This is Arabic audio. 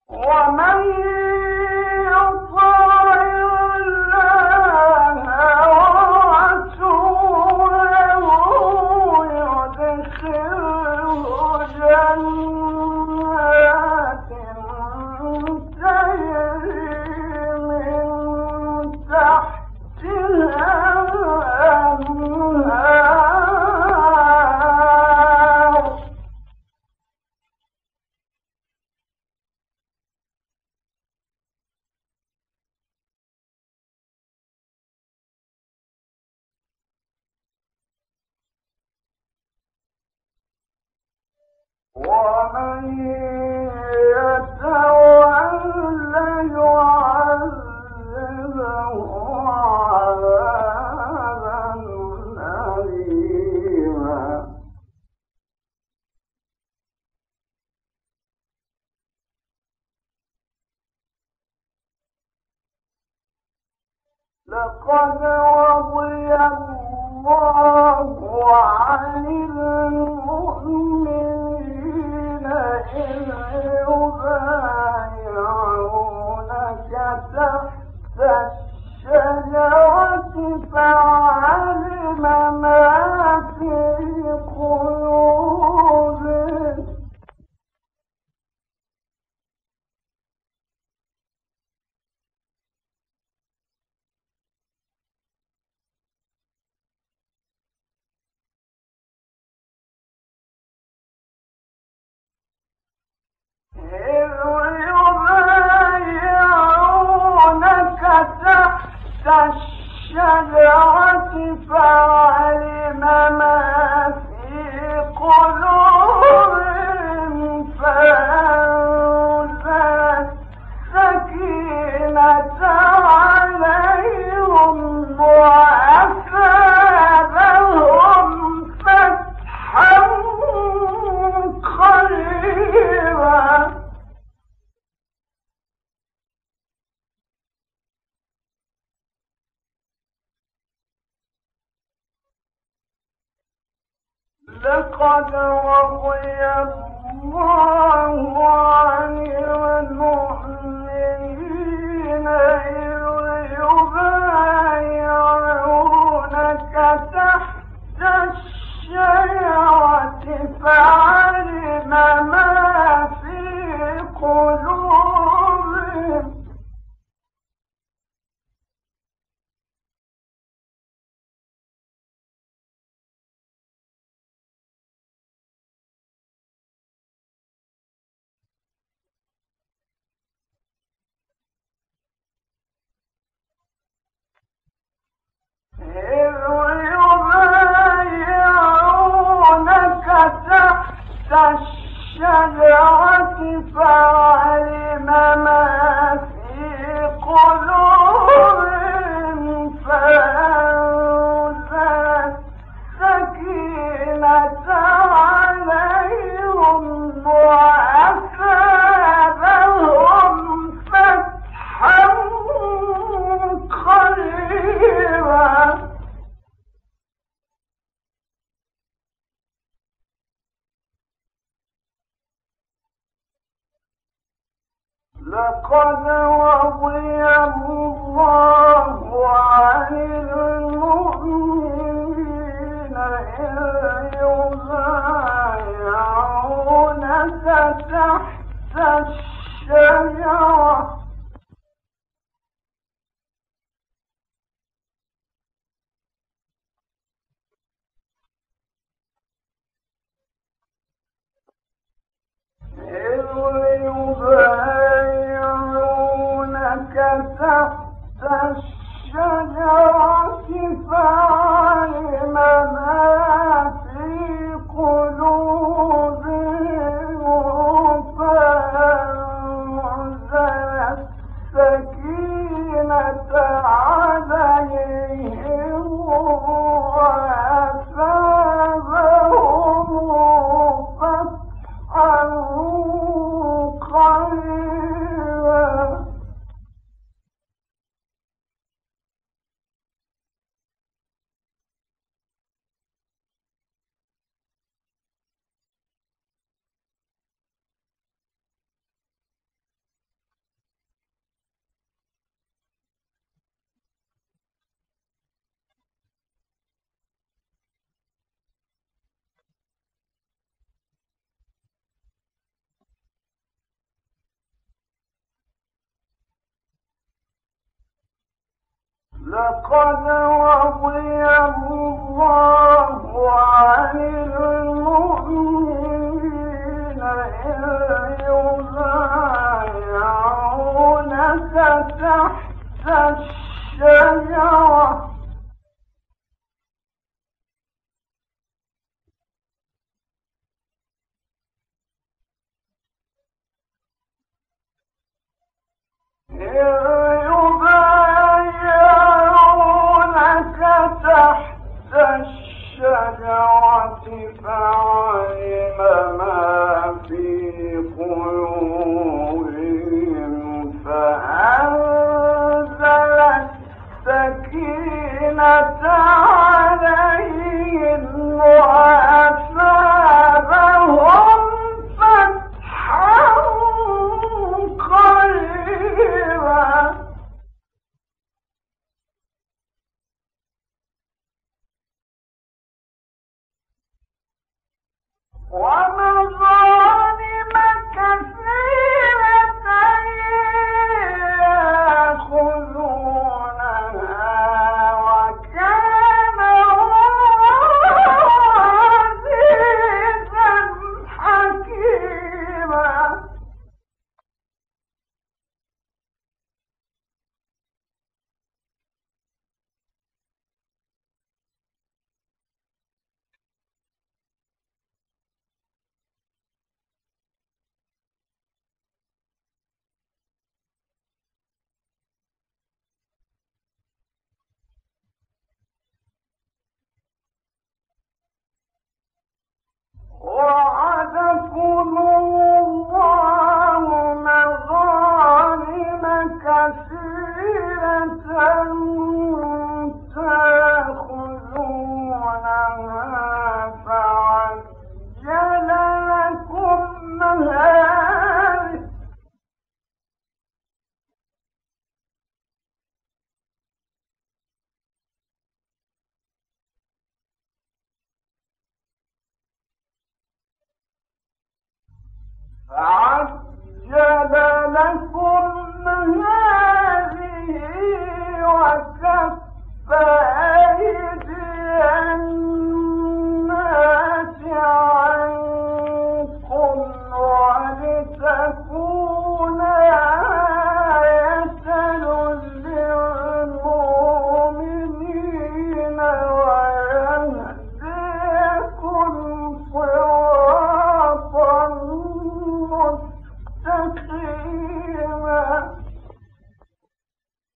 ومن يطع الله ورسوله يدخله جنات تجري من تحتها الأنهار ومن يتول يعذبه عذابا أليما لقد رضي الله عن المؤمنين إذ يبايعونك تحت الشجرة فعلم ما في قلوبهم إذ يبايعونك تحت الشجرة فعلم ما في قلوبهم فأنزل السكينة عليهم وأثابهم فتحا قريبا لقد رضي الله عن المؤمنين إذ يبايعونك تحت الشجرة فعلم ما في قلوبهم إذ يبايعونك تحت الشجرة فعلم ما في قلوبهم فأنزل السكينة عليهم وأثابهم فتحا قريبا لقد رضي الله عن المؤمنين إذ يبايعونك تحت الشجرة إذ يبايعونك تحت الشجرة فعلم ما في قلوبهم فأنزل لقد رضي الله عن المؤمنين إذ يبايعونك تحت الشجرة فعلم ما في قلوبهم فأنزل السكينة عليهم وأثابهم فتحا قريبا ومظالم كثيرة يأخذونها وكان الله عزيزا حكيما وعدكم الله مغانم كثيرة تأخذونها فعجل لكم هذه فعجل لكم